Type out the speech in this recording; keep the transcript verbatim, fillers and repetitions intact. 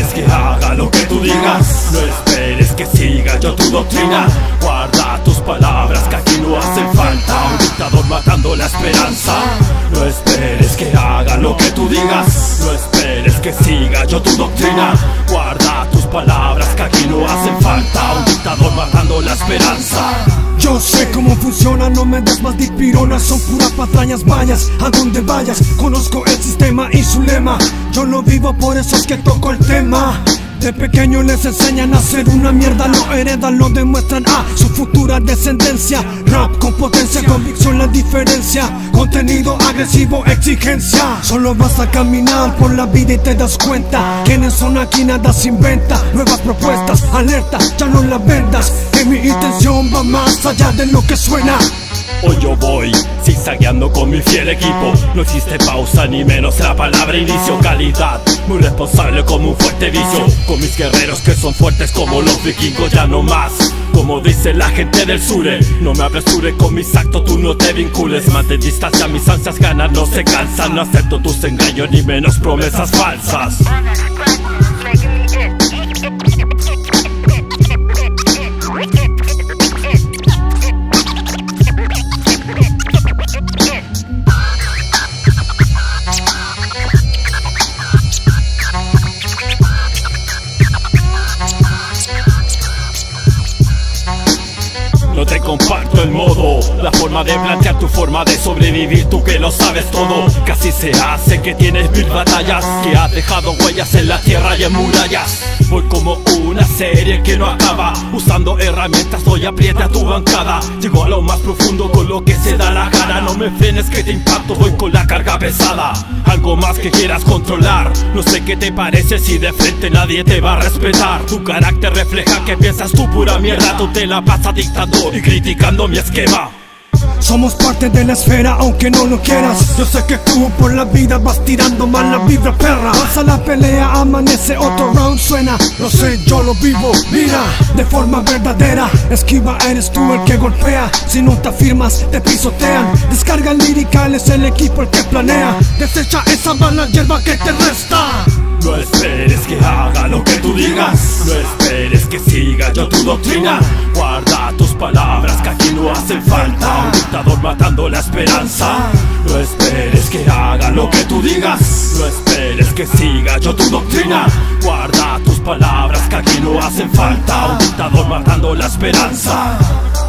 que haga lo que tú digas. No esperes que siga yo tu doctrina. Guarda tus palabras que aquí no hacen falta. Un dictador matando la esperanza. No esperes que haga lo que tú digas. No esperes que siga yo tu doctrina. Guarda tus palabras que aquí no hacen falta. Un dictador matando la esperanza. Yo sé cómo funciona, no me des más dipironas. Son puras patrañas, vayas a donde vayas. Conozco el sistema y su lema. Yo lo vivo, por eso es que toco el tema. De pequeño les enseñan a hacer una mierda, lo heredan, lo demuestran a su futura descendencia. Rap con potencia, convicción la diferencia. Contenido agresivo, exigencia. Solo vas a caminar por la vida y te das cuenta. Quienes son aquí nada se inventa. Nuevas propuestas, alerta, ya no las vendas. Que mi intención va más allá de lo que suena. Hoy yo voy zigzagueando con mi fiel equipo. No existe pausa ni menos la palabra inicio. Calidad, muy responsable como un fuerte vicio. Con mis guerreros que son fuertes como los vikingos. Ya no más, como dice la gente del sure. No me apresure con mis actos, tú no te vincules. Mantén distancia, mis ansias ganar no se cansan. No acepto tus engaños ni menos promesas falsas. No te comparto el modo, la forma de plantear tu forma de sobrevivir, tú que lo sabes todo. Casi se hace que tienes mil batallas, que has dejado huellas en la tierra y en murallas. Voy como una serie que no acaba, usando herramientas doy apriete a tu bancada. Llego a lo más profundo con lo que se da la gana. No me frenes que te impacto, voy con la carga pesada. Algo más que quieras controlar, no sé qué te parece si de frente nadie te va a respetar. Tu carácter refleja que piensas tú pura mierda, tú te la pasas dictando y criticando mi esquema. Somos parte de la esfera aunque no lo quieras. Yo sé que tú por la vida vas tirando mal la vibra perra. Pasa la pelea, amanece, otro round suena. Lo sé, yo lo vivo, mira, de forma verdadera. Esquiva, eres tú el que golpea. Si no te afirmas, te pisotean. Descarga lírica, es el equipo el que planea. Desecha esa mala hierba que te resta. No esperes que haga lo que tú digas. No esperes que siga yo tu doctrina. Guarda tus palabras que aquí no hacen falta. Un dictador matando la esperanza. No esperes que haga lo que tú digas. No esperes que siga yo tu doctrina. Guarda tus palabras que aquí no hacen falta. Un dictador matando la esperanza.